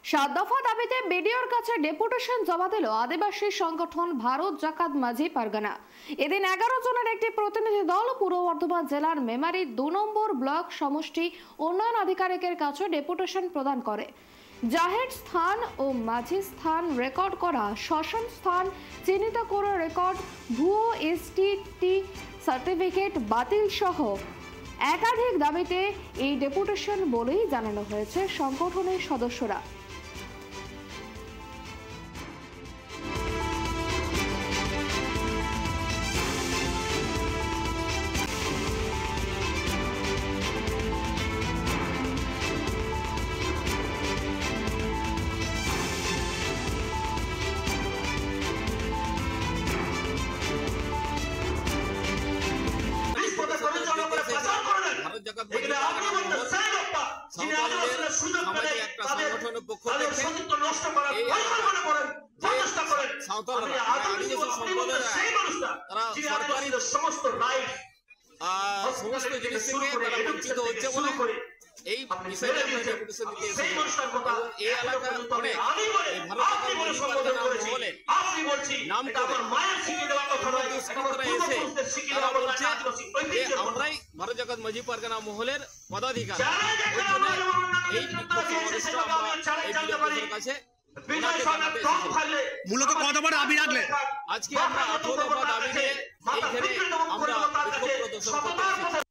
সাত দফা দাবিতে বিডিওর কাছে ডেপুটেশন জমা দিল আদিবাসী সংগঠন ভারত জাকাত মাঝি পারগানা। এদিন 11 জনের একটি প্রতিনিধি দল পূর্ব বর্ধমান জেলার মেমারি 2 নম্বর ব্লক সমষ্টি উন্নয়ন আধিকারিকের কাছে ডেপুটেশন প্রদান করে। জাহের স্থান ও মাঝি স্থান রেকর্ড করা, শ্মশান স্থান চিহ্নিত করে রেকর্ড, ভুয়ো এসটিটি সার্টিফিকেট বাতিল সহ একাধিক দাবিতে এই ডেপুটেশন বলেই জানানো হয়েছে সংগঠনের সদস্যরা। সমস্ত জিনিস থেকে তারা বঞ্চিত হচ্ছে বলে এই বিষয়টা আমরা ডেপুটেশন দিতে এসেছি। এই এলাকার অনেক নাম করে দুষ্কৃতরা এসে তারা বলছে যে আমরাই ভারত জাকাত মাঝি পারগানা মহলের পদাধিকার। ওই জন্য এই বিক্ষোভ সমাবেশটা আমরা এই বিডিওর কাছে মূলত কত বড় দাবি রাখলেন? আজকে আমরা 18 দফা দাবি নিয়ে এইখানে আমরা বিক্ষোভ প্রদর্শন করতে এসেছি।